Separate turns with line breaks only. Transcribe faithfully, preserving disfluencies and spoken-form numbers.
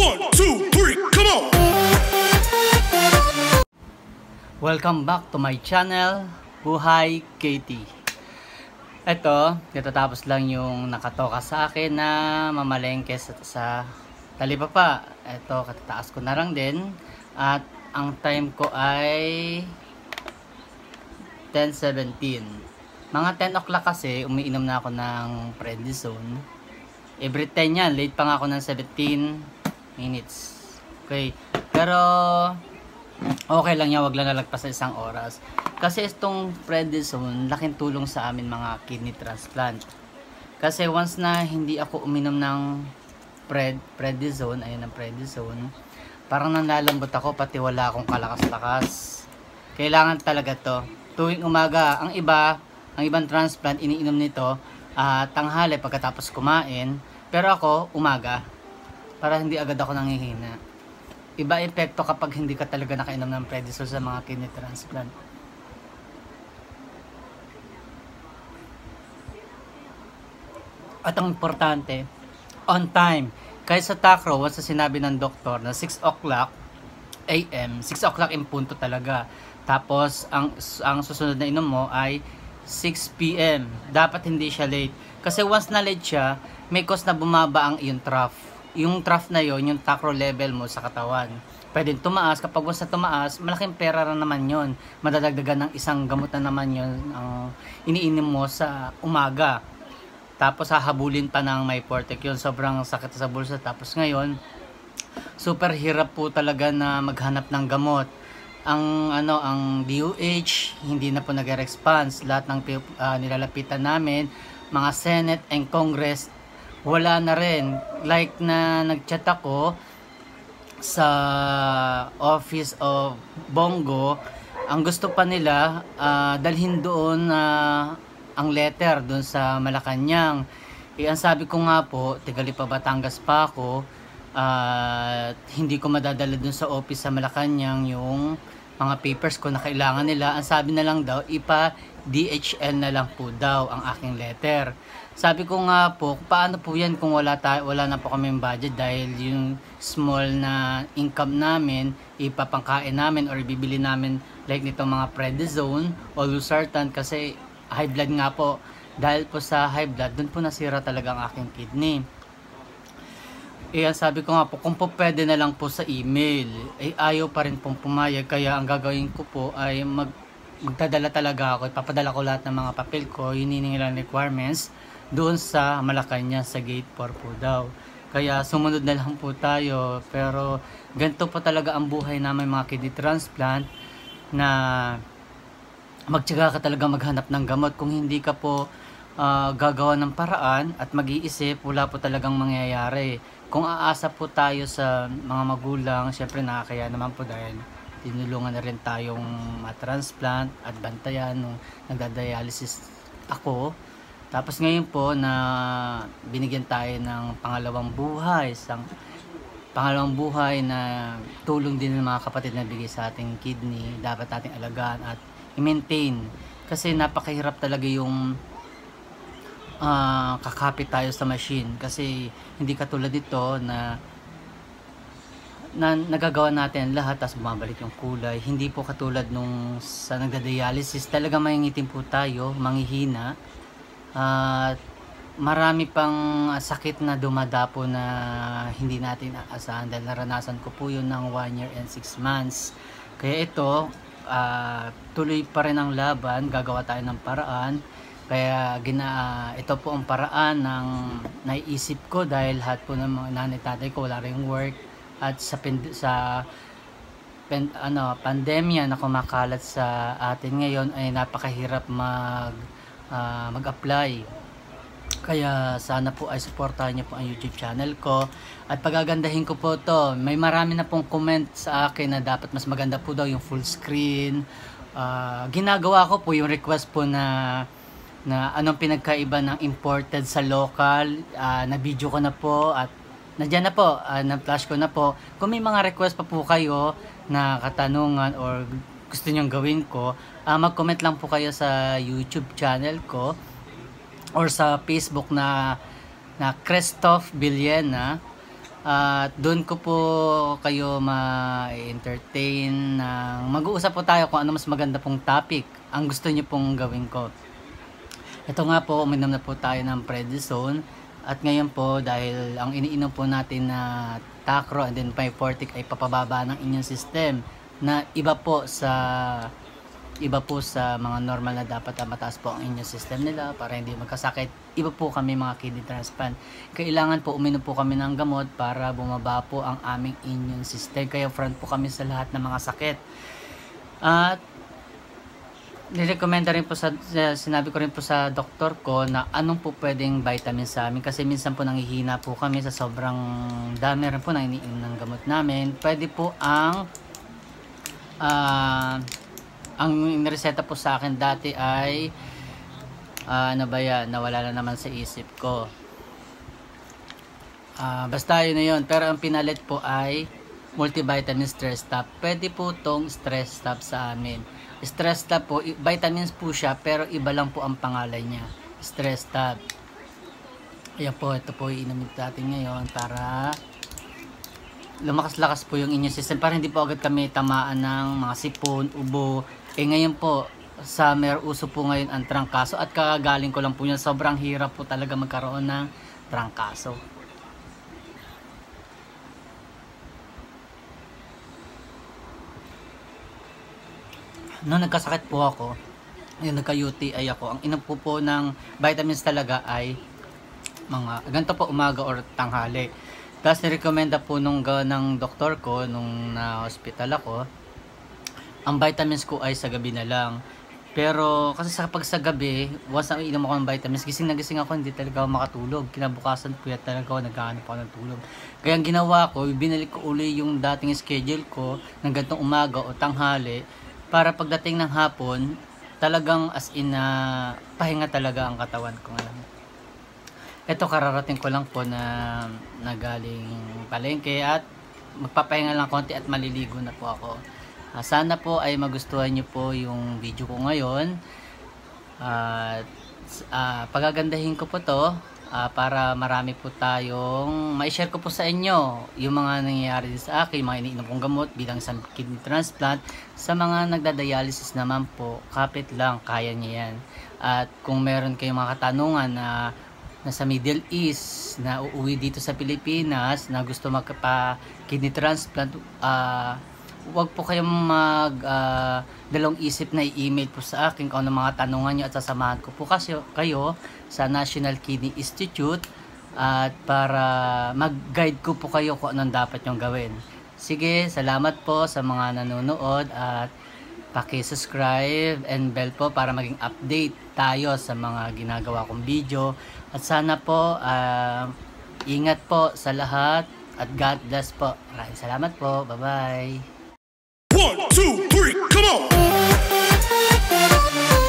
One, two, three, come on!
Welcome back to my channel, Buhay Katie. Ito, katatapos lang yung nakatoka sa akin na mamalengke sa, sa talipapa. Ito, katataas ko na lang din. At ang time ko ay ten seventeen. Mga ten o'clock kasi, umiinom na ako ng prednisone. Every ten yan, late pa nga ako ng seventeen minutes. Okay, pero okay lang yan, wag lang nalagpas sa isang oras. Kasi itong prednisone, laking tulong sa amin mga kidney transplant. Kasi once na hindi ako uminom ng pred, prednisone, ayun ang prednisone, parang nanlalambot ako, pati wala akong kalakas-lakas. Kailangan talaga to. Tuwing umaga, ang iba, ang ibang transplant, iniinom nito, uh, tanghali pagkatapos kumain. Pero ako, umaga, para hindi agad ako nanghihina. Iba epekto kapag hindi ka talaga nakainom ng prednisone sa mga kidney transplant. At ang importante, on time. Kahit sa Tacro, once na sinabi ng doktor na six o'clock A M, six o'clock in punto talaga. Tapos, ang, ang susunod na inom mo ay six P M Dapat hindi siya late. Kasi once na late siya, may cause na bumaba ang iyong trough. Yung trough na yon, yung Tacro level mo sa katawan. Pwedeng tumaas. Kapag once na tumaas, malaking pera na naman yon. Madadagdagan ng isang gamot na naman yon ang uh, iniinom mo sa umaga. Tapos hahabulin pa ng may Fortec yun. Sobrang sakit sa bulsa. Tapos ngayon, super hirap po talaga na maghanap ng gamot. Ang ano, ang D O H hindi na po nag-response. Lahat ng uh, nilalapitan namin, mga Senate and Congress, wala na rin. Like na nagchat ako sa office of Bongo, ang gusto pa nila uh, dalhin doon uh, ang letter doon sa Malacanang. Eh, ang sabi ko nga po, Tigalipa, Batangas pa ako, at uh, hindi ko madadala doon sa office sa Malacanang yung mga papers ko na kailangan nila. Ang sabi na lang daw, ipa D H L na lang po daw ang aking letter. Sabi ko nga po, paano po yan kung wala, tayo, wala na po kami budget dahil yung small na income namin, ipapangkain namin or ibibili namin like nitong mga prednisone o losartan kasi high blood nga po. Dahil po sa high blood, dun po nasira talaga ang aking kidney. Eh, sabi ko nga po, kung po pwede na lang po sa email, eh ayaw pa rin pong pumayag. Kaya ang gagawin ko po ay mag, magdadala talaga ako. Ipapadala ko lahat ng mga papel ko, hinihingi lang requirements, doon sa Malacanang sa gate four po daw. Kaya sumunod na lang po tayo. Pero ganito po talaga ang buhay namin mga kidney transplant, na magtiyaga ka talaga maghanap ng gamot. Kung hindi ka po uh, gagawa ng paraan at mag-iisip, wala po talagang mangyayari. Kung aasa po tayo sa mga magulang, syempre nakakaya naman po dahil tinulungan na rin tayong ma-transplant at bantayan nung nagda-dialysis ako. Tapos ngayon po na binigyan tayo ng pangalawang buhay, isang pangalawang buhay na tulong din ng mga kapatid na bigay sa ating kidney, dapat nating alagaan at i-maintain. Kasi napakahirap talaga yung uh, kakapit tayo sa machine. Kasi hindi katulad dito na na nagagawa natin lahat tapos bumabalik yung kulay. Hindi po katulad nung sa nagda-dialysis, talaga mangingitim po tayo, manghihina. At uh, marami pang sakit na dumadapo na hindi natin aasahan dahil naranasan ko po yun ng one year and six months. Kaya ito, uh, tuloy pa rin ang laban, gagawa tayo ng paraan. Kaya gina, uh, ito po ang paraan ng naiisip ko dahil lahat po ng mga nanay-tatay ko wala rin work. At sa, sa pen, ano, pandemya na kumakalat sa atin ngayon ay napakahirap mag Uh, mag-apply. Kaya sana po ay supportahan niyo po ang YouTube channel ko at pagagandahin ko po to. May marami na pong comment sa akin na dapat mas maganda po daw yung full screen. Uh, ginagawa ko po yung request po na na anong pinagkaiba ng imported sa local. Uh, na video ko na po at nandiyan na po, uh, na-flash ko na po. Kung may mga request pa po kayo na katanungan or gusto nyong gawin ko, uh, mag-comment lang po kayo sa YouTube channel ko or sa Facebook na na Christoph Villena. At doon ko po kayo ma-entertain ng mag-uusap po tayo kung ano mas maganda pong topic ang gusto niyo pong gawin ko. Ito nga po, uminom na po tayo ng prednisone. At ngayon po, dahil ang iniinom po natin na Tacro and then Myfortic ay papababa ng inyong system na iba po sa iba po sa mga normal na dapat na mataas po ang inyong system nila para hindi magkasakit. Iba po kami mga kidney transplant. Kailangan po uminom po kami ng gamot para bumaba po ang aming immune system. Kaya front po kami sa lahat ng mga sakit. At nirekomenda rin po sa, sinabi ko rin po sa doktor ko na anong po pwedeng vitamin sa amin kasi minsan po nanghihina po kami sa sobrang dami rin po na iniinom ng gamot namin. Pwede po ang uh, ang nireseta po sa akin dati ay uh, ano ba yan, nawala na naman sa isip ko. Uh, basta yun na yun. Pero ang pinalit po ay multivitamin stress tab. Pwede po tong stress tab sa amin. Stress tab po, vitamins po siya pero iba lang po ang pangalan niya. Stress tab. Ayan po, ito po iinumin natin ngayon para lumakas-lakas po yung inyong system para hindi po agad kami tamaan ng mga sipon, ubo. Eh ngayon po, summer, uso po ngayon ang trangkaso at kagaling ko lang po yun. Sobrang hirap po talaga magkaroon ng trangkaso. Noong nagkasakit po ako, yung nagka-U T I ako, ang inom po po ng vitamins talaga ay mga ganito po umaga or tanghali. Tapos nirekomenda po nung ng doktor ko nung na-hospital ako, ang vitamins ko ay sa gabi na lang. Pero kasi sa kapag sa gabi, once na inom ako ng vitamins, gising na gising ako, hindi talaga ako makatulog. Kinabukasan po yan talaga ako, naghahanap ako ng tulog. Kaya ang ginawa ko, binalik ko uli yung dating schedule ko ng ganitong umaga o tanghali para pagdating ng hapon, talagang as in na uh, pahinga talaga ang katawan ko ngayon. Ito kararating ko lang po na nagaling palengke at magpapahinga lang konti at maliligo na po ako. Uh, sana po ay magustuhan nyo po yung video ko ngayon. At uh, uh, pagagandahin ko po to uh, para marami po tayong ma-share ko po sa inyo yung mga nangyayari sa akin, mga iniinom kong gamot bilang isang kidney transplant. Sa mga nagdadialysis naman po, kapit lang, kaya niya yan. At kung meron kayong mga katanungan na nasa Middle East, na uuwi dito sa Pilipinas, na gusto magpa kidney transplant, ah uh, huwag po kayong mag uh, dalawang isip na i-email po sa akin kung ano mga tanungan nyo at sasamahan ko po kasi kayo sa National Kidney Institute at para mag-guide ko po kayo kung anong dapat nyong gawin. Sige, salamat po sa mga nanonood at paki-subscribe and bell po para maging update tayo sa mga ginagawa kong video. At sana po uh, ingat po sa lahat at God bless po. Maraming salamat po. Bye-bye.
One, two, three, come on!